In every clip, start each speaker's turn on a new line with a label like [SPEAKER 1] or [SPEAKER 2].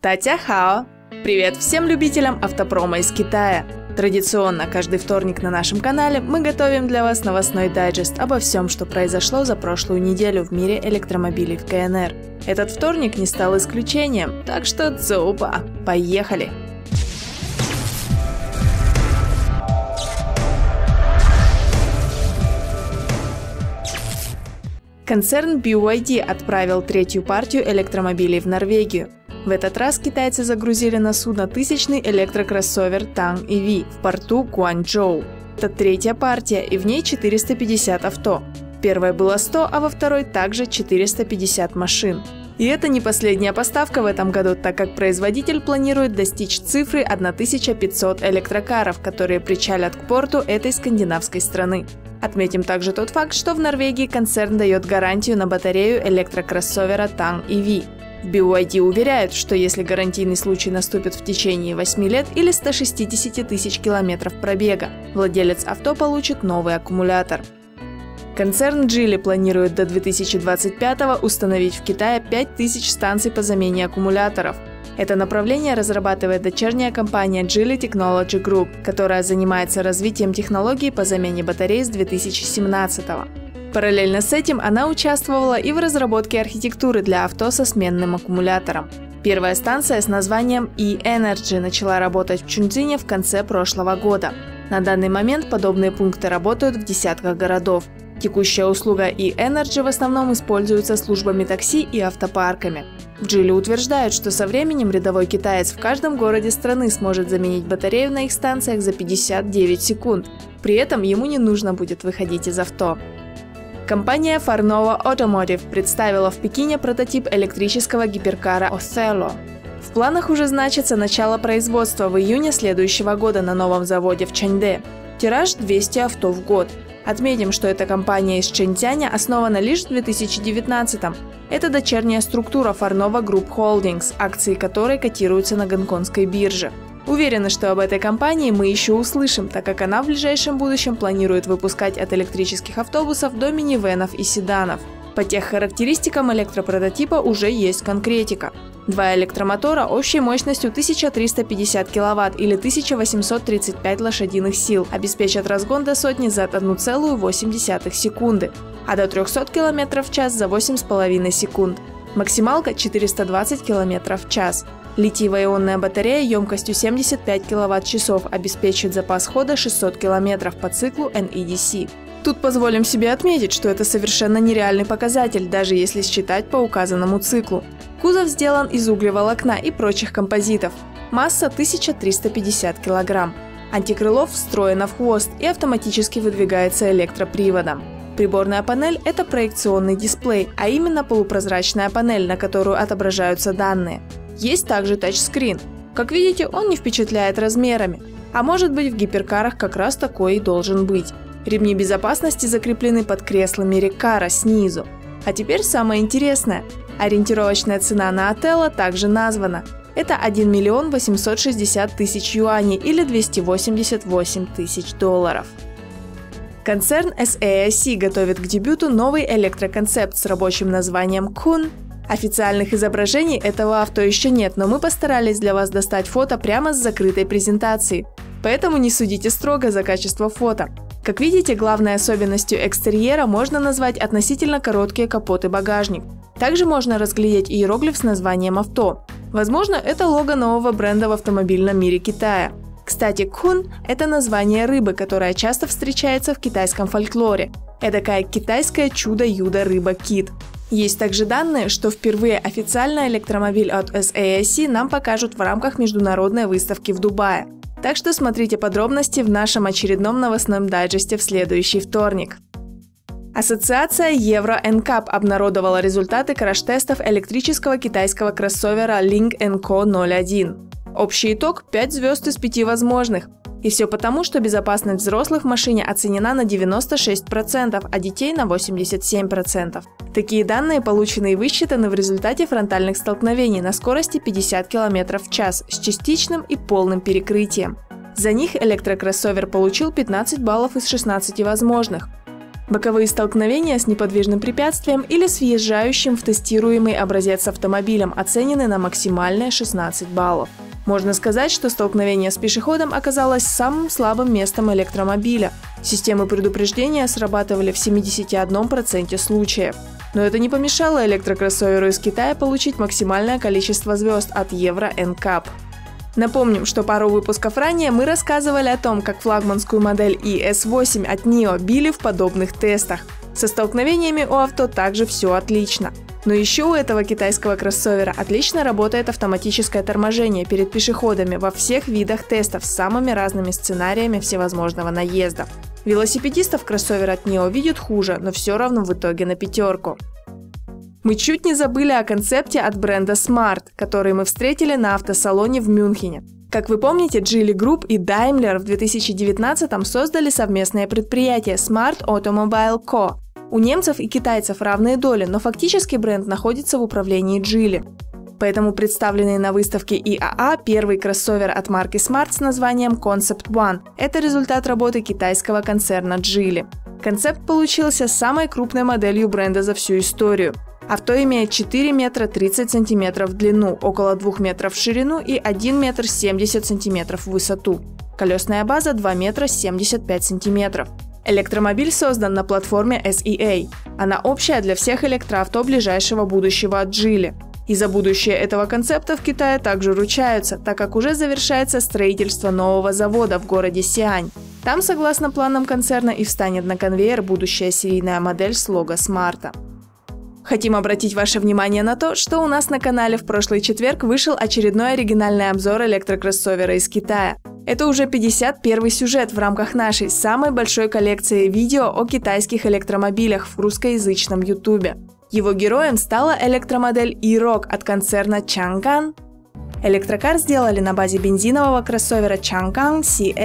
[SPEAKER 1] Татя Хао! Привет всем любителям автопрома из Китая! Традиционно каждый вторник на нашем канале мы готовим для вас новостной дайджест обо всем, что произошло за прошлую неделю в мире электромобилей в КНР. Этот вторник не стал исключением, так что цзоуба! Поехали! Концерн BYD отправил третью партию электромобилей в Норвегию. В этот раз китайцы загрузили на судно тысячный электрокроссовер Tang EV в порту Гуанчжоу. Это третья партия, и в ней 450 авто. В первой было 100, а во второй также 450 машин. И это не последняя поставка в этом году, так как производитель планирует достичь цифры 1500 электрокаров, которые причалят к порту этой скандинавской страны. Отметим также тот факт, что в Норвегии концерн дает гарантию на батарею электрокроссовера Tang EV. В BYD уверяют, что если гарантийный случай наступит в течение 8 лет или 160 тысяч километров пробега, владелец авто получит новый аккумулятор. Концерн Geely планирует до 2025 установить в Китае 5000 станций по замене аккумуляторов. Это направление разрабатывает дочерняя компания Geely Technology Group, которая занимается развитием технологий по замене батарей с 2017 года. Параллельно с этим она участвовала и в разработке архитектуры для авто со сменным аккумулятором. Первая станция с названием E-Energy начала работать в Чунцзине в конце прошлого года. На данный момент подобные пункты работают в десятках городов. Текущая услуга E-Energy в основном используется службами такси и автопарками. В Geely утверждают, что со временем рядовой китаец в каждом городе страны сможет заменить батарею на их станциях за 59 секунд. При этом ему не нужно будет выходить из авто. Компания Farnova Automotive представила в Пекине прототип электрического гиперкара Othello. В планах уже значится начало производства в июне следующего года на новом заводе в Чаньде. Тираж 200 авто в год. Отметим, что эта компания из Чжэньцзяня основана лишь в 2019-м. Это дочерняя структура Farnova Group Holdings, акции которой котируются на гонконгской бирже. Уверены, что об этой компании мы еще услышим, так как она в ближайшем будущем планирует выпускать от электрических автобусов до минивенов и седанов. По теххарактеристикам электропрототипа уже есть конкретика. Два электромотора общей мощностью 1350 кВт или 1835 лошадиных сил обеспечат разгон до сотни за 1,8 секунды, а до 300 км в час за 8,5 секунд. Максималка 420 км в час. Литиево-ионная батарея емкостью 75 кВт-часов обеспечит запас хода 600 км по циклу NEDC. Тут позволим себе отметить, что это совершенно нереальный показатель, даже если считать по указанному циклу. Кузов сделан из углеволокна и прочих композитов. Масса 1350 кг. Антикрыло встроено в хвост и автоматически выдвигается электроприводом. Приборная панель – это проекционный дисплей, а именно полупрозрачная панель, на которую отображаются данные. Есть также тачскрин. Как видите, он не впечатляет размерами. А может быть, в гиперкарах как раз такой и должен быть. Ремни безопасности закреплены под креслами рекара снизу. А теперь самое интересное. Ориентировочная цена на Othello также названа. Это 1 860 000 юаней или 288 тысяч долларов. Концерн SAIC готовит к дебюту новый электроконцепт с рабочим названием Kun. Официальных изображений этого авто еще нет, но мы постарались для вас достать фото прямо с закрытой презентации. Поэтому не судите строго за качество фото. Как видите, главной особенностью экстерьера можно назвать относительно короткие капот и багажник. Также можно разглядеть иероглиф с названием авто. Возможно, это лого нового бренда в автомобильном мире Китая. Кстати, Kun – это название рыбы, которая часто встречается в китайском фольклоре. Эдакое китайское чудо-юдо-рыба-кит. Есть также данные, что впервые официально электромобиль от SAIC нам покажут в рамках международной выставки в Дубае. Так что смотрите подробности в нашем очередном новостном дайджесте в следующий вторник. Ассоциация Euro NCAP обнародовала результаты краш-тестов электрического китайского кроссовера Lynk & Co 01. Общий итог – 5 звезд из 5 возможных. И все потому, что безопасность взрослых в машине оценена на 96%, а детей на 87%. Такие данные получены и высчитаны в результате фронтальных столкновений на скорости 50 км в час с частичным и полным перекрытием. За них электрокроссовер получил 15 баллов из 16 возможных. боковые столкновения с неподвижным препятствием или с въезжающим в тестируемый образец автомобилем оценены на максимальные 16 баллов. Можно сказать, что столкновение с пешеходом оказалось самым слабым местом электромобиля. Системы предупреждения срабатывали в 71% случаев. Но это не помешало электрокроссоверу из Китая получить максимальное количество звезд от Euro NCAP. Напомним, что пару выпусков ранее мы рассказывали о том, как флагманскую модель ES8 от NIO били в подобных тестах. Со столкновениями у авто также все отлично. Но еще у этого китайского кроссовера отлично работает автоматическое торможение перед пешеходами во всех видах тестов с самыми разными сценариями всевозможного наезда. Велосипедистов кроссовер от NIO видят хуже, но все равно в итоге на 5. Мы чуть не забыли о концепте от бренда Smart, который мы встретили на автосалоне в Мюнхене. Как вы помните, Geely Group и Daimler в 2019-м создали совместное предприятие Smart Automobile Co. У немцев и китайцев равные доли, но фактически бренд находится в управлении Geely. Поэтому представленный на выставке IAA первый кроссовер от марки Smart с названием Concept One – это результат работы китайского концерна Geely. Концепт получился самой крупной моделью бренда за всю историю. Авто имеет 4 метра 30 сантиметров в длину, около 2 метров в ширину и 1 метр 70 сантиметров в высоту. Колесная база 2 метра 75 сантиметров. Электромобиль создан на платформе SEA. Она общая для всех электроавто ближайшего будущего от Geely. И за будущее этого концепта в Китае также ручаются, так как уже завершается строительство нового завода в городе Сиань. Там, согласно планам концерна, и встанет на конвейер будущая серийная модель с лого Смарта. Хотим обратить ваше внимание на то, что у нас на канале в прошлый четверг вышел очередной оригинальный обзор электрокроссовера из Китая. Это уже 51-й сюжет в рамках нашей самой большой коллекции видео о китайских электромобилях в русскоязычном ютубе. Его героем стала электромодель E-Rock от концерна Changan. Электрокар сделали на базе бензинового кроссовера Changan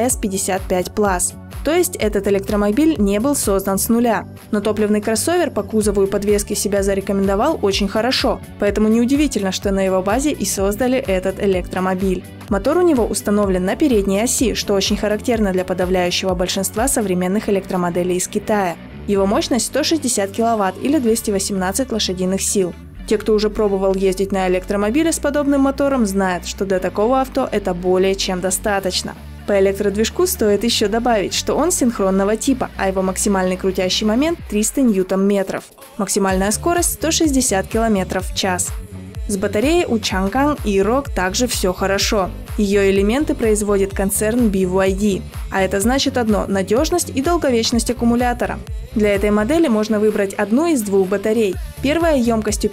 [SPEAKER 1] CS55 Plus. То есть этот электромобиль не был создан с нуля. Но топливный кроссовер по кузову и подвеске себя зарекомендовал очень хорошо, поэтому неудивительно, что на его базе и создали этот электромобиль. Мотор у него установлен на передней оси, что очень характерно для подавляющего большинства современных электромоделей из Китая. Его мощность 160 кВт или 218 лошадиных сил. Те, кто уже пробовал ездить на электромобиле с подобным мотором, знают, что для такого авто это более чем достаточно. По электродвижку стоит еще добавить, что он синхронного типа, а его максимальный крутящий момент 300 Ньютон-метров. Максимальная скорость 160 км в час. С батареей у Changan E-Rock также все хорошо. Ее элементы производит концерн BYD. А это значит одно – надежность и долговечность аккумулятора. Для этой модели можно выбрать одну из двух батарей. Первая емкостью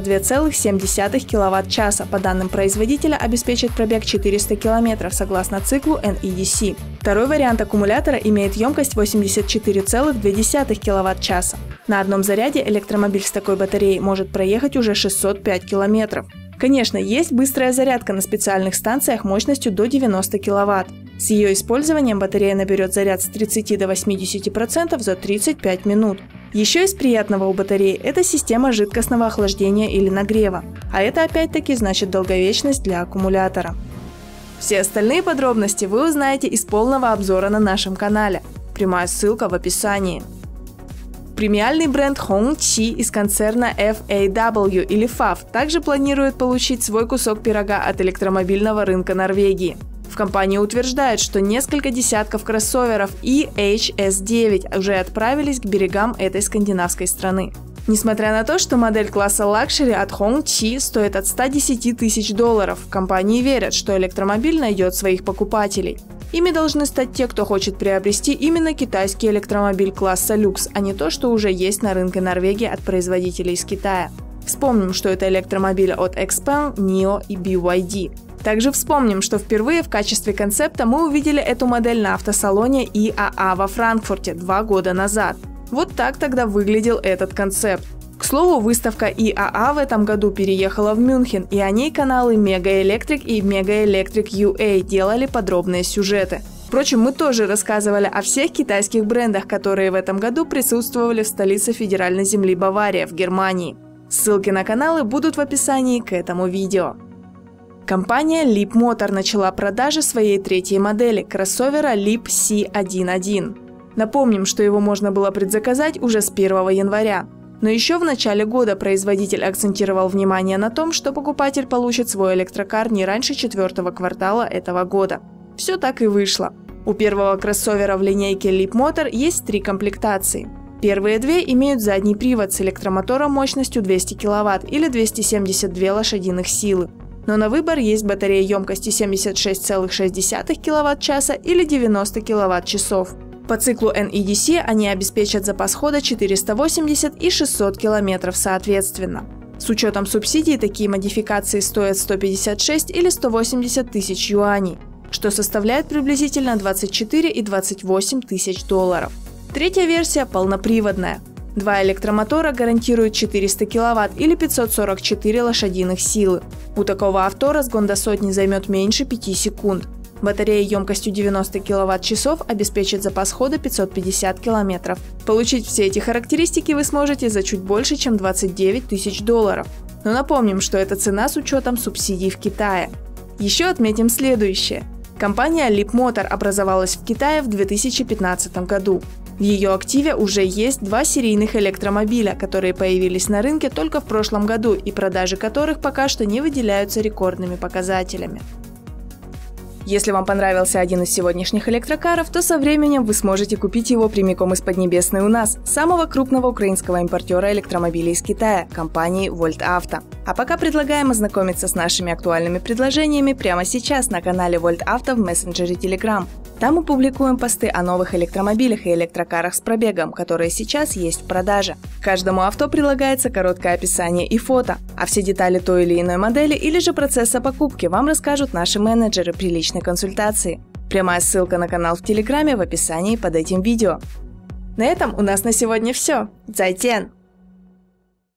[SPEAKER 1] 52,7 кВт-часа, по данным производителя, обеспечит пробег 400 км согласно циклу NEDC. Второй вариант аккумулятора имеет емкость 84,2 кВт-часа. На одном заряде электромобиль с такой батареей может проехать уже 605 км. Конечно, есть быстрая зарядка на специальных станциях мощностью до 90 кВт. С ее использованием батарея наберет заряд с 30 до 80% за 35 минут. Еще из приятного у батареи – это система жидкостного охлаждения или нагрева. А это опять-таки значит долговечность для аккумулятора. Все остальные подробности вы узнаете из полного обзора на нашем канале. Прямая ссылка в описании. Премиальный бренд Hongqi из концерна FAW или FAW также планирует получить свой кусок пирога от электромобильного рынка Норвегии. В компании утверждают, что несколько десятков кроссоверов EHS9 уже отправились к берегам этой скандинавской страны. Несмотря на то, что модель класса лакшери от Hongqi стоит от 110 тысяч $, в компании верят, что электромобиль найдет своих покупателей. Ими должны стать те, кто хочет приобрести именно китайский электромобиль класса люкс, а не то, что уже есть на рынке Норвегии от производителей из Китая. Вспомним, что это электромобили от XPeng, NIO и BYD. Также вспомним, что впервые в качестве концепта мы увидели эту модель на автосалоне IAA во Франкфурте 2 года назад. Вот так тогда выглядел этот концепт. К слову, выставка IAA в этом году переехала в Мюнхен, и о ней каналы Mega Electric и Mega Electric UA делали подробные сюжеты. Впрочем, мы тоже рассказывали о всех китайских брендах, которые в этом году присутствовали в столице федеральной земли Бавария в Германии. Ссылки на каналы будут в описании к этому видео. Компания Leapmotor начала продажи своей третьей модели – кроссовера Leap C11. Напомним, что его можно было предзаказать уже с 1 января. Но еще в начале года производитель акцентировал внимание на том, что покупатель получит свой электрокар не раньше 4-го квартала этого года. Все так и вышло. У первого кроссовера в линейке Leap Motor есть 3 комплектации. Первые 2 имеют задний привод с электромотором мощностью 200 кВт или 272 лошадиных силы. Но на выбор есть батарея емкостью 76,6 кВт-часа или 90 кВт-часов. По циклу NEDC они обеспечат запас хода 480 и 600 км соответственно. С учетом субсидий такие модификации стоят 156 или 180 тысяч юаней, что составляет приблизительно 24 и 28 тысяч долларов. Третья версия полноприводная. 2 электромотора гарантируют 400 кВт или 544 лошадиных силы. У такого авто разгон до сотни займет меньше 5 секунд. Батарея емкостью 90 кВт-часов обеспечит запас хода 550 км. Получить все эти характеристики вы сможете за чуть больше, чем 29 тысяч долларов. Но напомним, что это цена с учетом субсидий в Китае. Еще отметим следующее. Компания Leap Motor образовалась в Китае в 2015 году. В ее активе уже есть 2 серийных электромобиля, которые появились на рынке только в прошлом году и продажи которых пока что не выделяются рекордными показателями. Если вам понравился один из сегодняшних электрокаров, то со временем вы сможете купить его прямиком из Поднебесной у нас, самого крупного украинского импортера электромобилей из Китая, компании Volt Auto. А пока предлагаем ознакомиться с нашими актуальными предложениями прямо сейчас на канале Volt Auto в мессенджере Telegram. Там мы публикуем посты о новых электромобилях и электрокарах с пробегом, которые сейчас есть в продаже. К каждому авто прилагается короткое описание и фото, а все детали той или иной модели или же процесса покупки вам расскажут наши менеджеры при личной консультации. Прямая ссылка на канал в Телеграме в описании под этим видео. На этом у нас на сегодня все. Зайтен!